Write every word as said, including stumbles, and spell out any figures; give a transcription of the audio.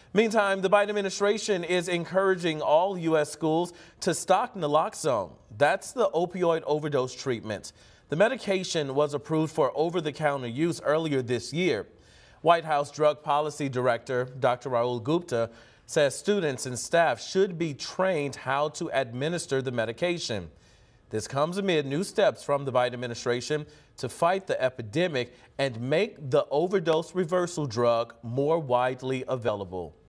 Meantime, the Biden administration is encouraging all U S schools to stock Naloxone. That's the opioid overdose treatment. The medication was approved for over-the-counter use earlier this year. White House Drug Policy Director Doctor Rahul Gupta says students and staff should be trained how to administer the medication. This comes amid new steps from the Biden administration to fight the epidemic and make the overdose reversal drug more widely available.